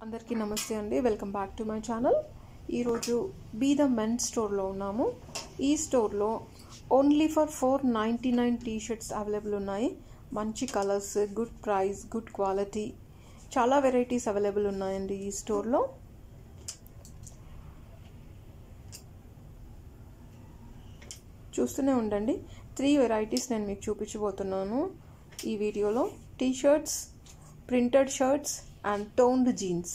అందరికీ నమస్తే అండి. Welcome back to my channel. ఈరోజు బీ ద మెన్ స్టోర్లో ఉన్నాము. ఈ స్టోర్లో only for 499 T shirts available ఉన్నాయి. మంచి colours, good price, good quality, చాలా వెరైటీస్ అవైలబుల్ ఉన్నాయండి ఈ స్టోర్లో. చూస్తూనే ఉండండి. 3 వెరైటీస్ నేను మీకు చూపించబోతున్నాను ఈ వీడియోలో. T shirts, printed shirts and toned jeans.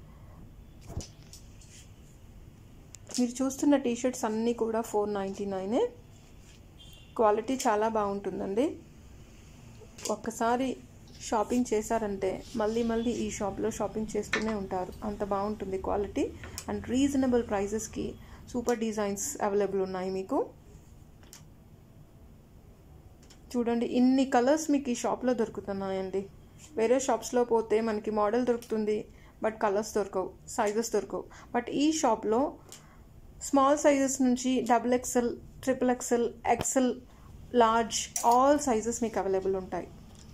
మీరు చూస్తున్న టీ షర్ట్స్ అన్నీ కూడా 499. క్వాలిటీ చాలా బాగుంటుందండి. ఒక్కసారి షాపింగ్ చేశారంటే మళ్ళీ ఈ షాప్లో షాపింగ్ చేస్తూనే ఉంటారు. అంత బాగుంటుంది క్వాలిటీ అండ్ రీజనబుల్ ప్రైజెస్కి సూపర్ డిజైన్స్ అవైలబుల్ ఉన్నాయి మీకు. చూడండి, ఇన్ని కలర్స్ మీకు ఈ షాప్లో దొరుకుతున్నాయండి. వేరే షాప్స్లో పోతే మనకి మోడల్ దొరుకుతుంది, బట్ కలర్స్ దొరకవు, సైజెస్ దొరకవు. బట్ ఈ షాప్లో స్మాల్ సైజెస్ నుంచి XXL, XXL, XL, large, all sizes మీకు అవైలబుల్ ఉంటాయి.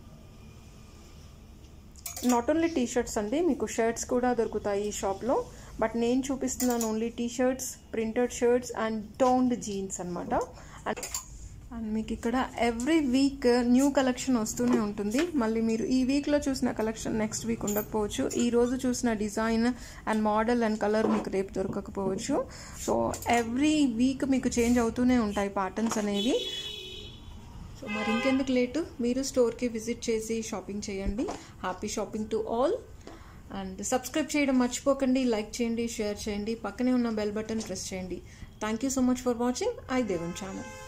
నాట్ ఓన్లీ టీ షర్ట్స్ అండి, మీకు షర్ట్స్ కూడా దొరుకుతాయి ఈ షాప్లో. బట్ నేను చూపిస్తున్నాను only T shirts, printed shirts and toned jeans అనమాట. అండ్ మీకు ఇక్కడ ఎవ్రీ వీక్ న్యూ కలెక్షన్ వస్తూనే ఉంటుంది. మళ్ళీ మీరు ఈ వీక్లో చూసిన కలెక్షన్ నెక్స్ట్ వీక్ ఉండకపోవచ్చు. ఈరోజు చూసిన design and model and colour మీకు రేపు దొరకకపోవచ్చు. సో ఎవ్రీ వీక్ మీకు చేంజ్ అవుతూనే ఉంటాయి ప్యాటర్న్స్ అనేవి. సో మరి ఇంకెందుకు లేటు, మీరు స్టోర్కి విజిట్ చేసి షాపింగ్ చేయండి. Happy shopping to all. And subscribe చేయడం మర్చిపోకండి. లైక్ చేయండి, షేర్ చేయండి, పక్కనే ఉన్న బెల్ బటన్ ప్రెస్ చేయండి. Thank you so much for watching idevam channel.